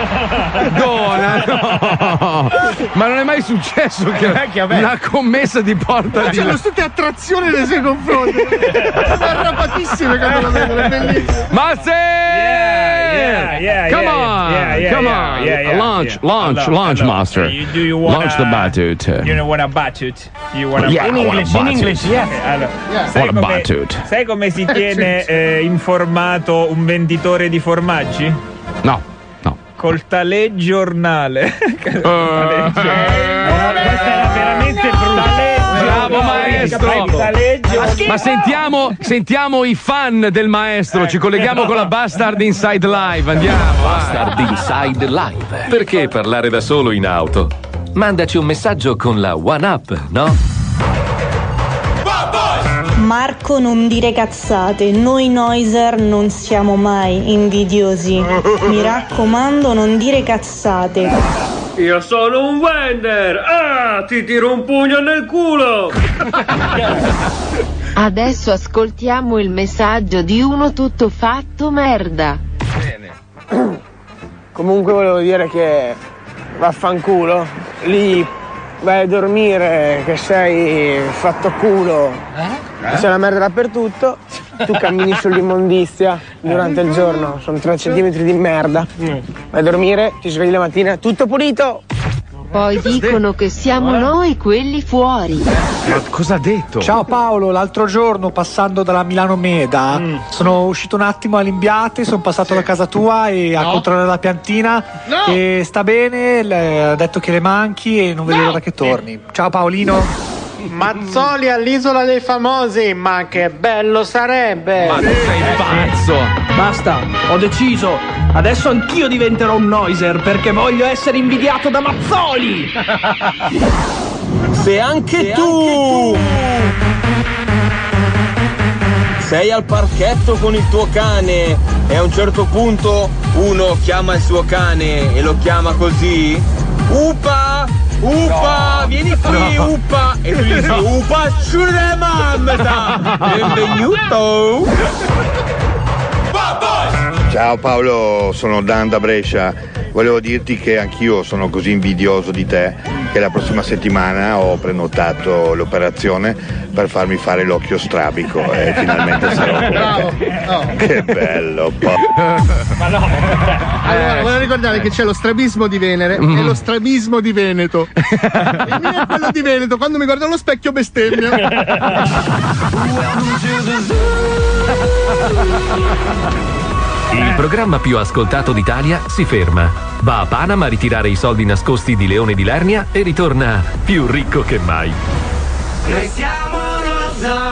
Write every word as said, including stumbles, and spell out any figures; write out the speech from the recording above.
Dona, no. Ma non è mai successo che una commessa ti porta di c'hanno tutte attrazioni nei suoi confronti. Sono arrapatissime quando lo vedono, è bellissimo. Master! Yeah, yeah, come yeah, on, yeah, yeah, come yeah, on. yeah, yeah, launch, yeah. launch, Allora, launch, allora, master. you- do you wanna- launch the batute. You know what a batute? You wanna Yeah, in I want a English, in batute. English, yeah. Okay, allora, sai, What a come, batute. sai come si tiene eh, informato un venditore di formaggi? No, no. Col talegggiornale. Uh, Questa era veramente brutta. Bravo maestro. Ma sentiamo, sentiamo i fan del maestro. Ci colleghiamo con la Bastard Inside Live. Andiamo. Bastard Inside Live. Perché parlare da solo in auto? Mandaci un messaggio con la One Up, no? Marco, non dire cazzate, noi Noiser non siamo mai invidiosi. Mi raccomando, non dire cazzate. Io sono un Wender! Ah, ti tiro un pugno nel culo! Adesso ascoltiamo il messaggio di uno tutto fatto merda. Comunque volevo dire che vaffanculo, lì vai a dormire che sei fatto culo, eh? C'è la merda dappertutto, tu cammini sull'immondizia durante il giorno, sono tre centimetri di merda, vai a dormire, ti svegli la mattina, tutto pulito. Poi dicono che siamo noi quelli fuori. Ma cosa ha detto? Ciao Paolo, l'altro giorno passando dalla Milano Meda mm. sono uscito un attimo all'Imbiate, sono passato sì. da casa tua e no. a controllare la piantina no. e sta bene, le, ha detto che le manchi e non vedo no. l'ora che torni. Ciao Paolino. Mazzoli all'isola dei famosi, ma che bello sarebbe! Ma sei pazzo! Basta, ho deciso. Adesso anch'io diventerò un Noiser perché voglio essere invidiato da Mazzoli! Se anche Se tu, anche tu sei al parchetto con il tuo cane e a un certo punto uno chiama il suo cane e lo chiama così, Upa! Upa, no. vieni qui, no. Upa! E tu gli dici, Upa, ciure mamma! Benvenuto! Ciao Paolo, sono Dan da Brescia. Volevo dirti che anch'io sono così invidioso di te che la prossima settimana ho prenotato l'operazione per farmi fare l'occhio strabico e finalmente sarò come Bravo. te. No. Che bello, po- Ma no. Allora, voglio ricordare che c'è lo strabismo di Venere mm. e lo strabismo di Veneto. Il mio è quello di Veneto, quando mi guardo allo specchio bestemmia. Il programma più ascoltato d'Italia si ferma. Va a Panama a ritirare i soldi nascosti di Leone di Lernia e ritorna più ricco che mai. Noi siamo Rosa.